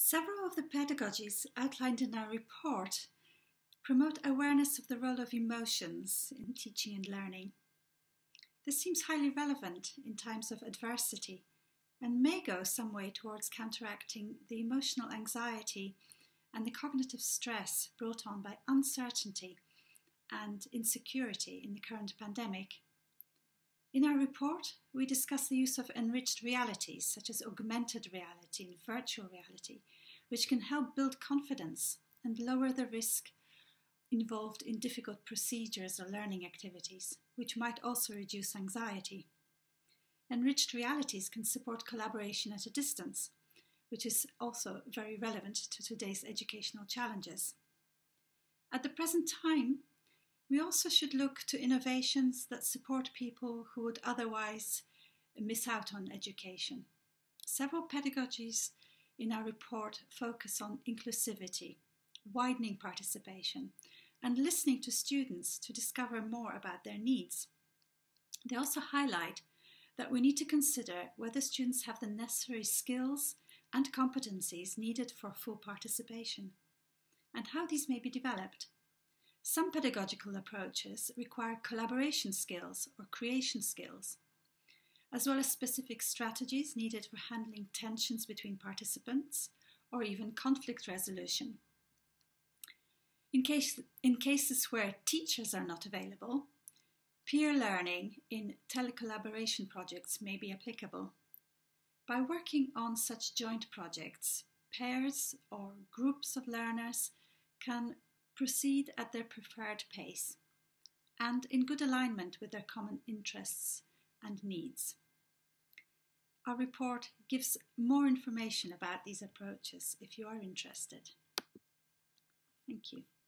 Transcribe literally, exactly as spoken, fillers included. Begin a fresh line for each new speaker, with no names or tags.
Several of the pedagogies outlined in our report promote awareness of the role of emotions in teaching and learning. This seems highly relevant in times of adversity and may go some way towards counteracting the emotional anxiety and the cognitive stress brought on by uncertainty and insecurity in the current pandemic. In our report, we discuss the use of enriched realities, such as augmented reality and virtual reality, which can help build confidence and lower the risk involved in difficult procedures or learning activities, which might also reduce anxiety. Enriched realities can support collaboration at a distance, which is also very relevant to today's educational challenges. At the present time, we also should look to innovations that support people who would otherwise miss out on education. Several pedagogies in our report focus on inclusivity, widening participation, and listening to students to discover more about their needs. They also highlight that we need to consider whether students have the necessary skills and competencies needed for full participation, and how these may be developed. Some pedagogical approaches require collaboration skills or creation skills, as well as specific strategies needed for handling tensions between participants or even conflict resolution. In, case, in cases where teachers are not available, peer learning in telecollaboration projects may be applicable. By working on such joint projects, pairs or groups of learners can proceed at their preferred pace and in good alignment with their common interests and needs. Our report gives more information about these approaches if you are interested. Thank you.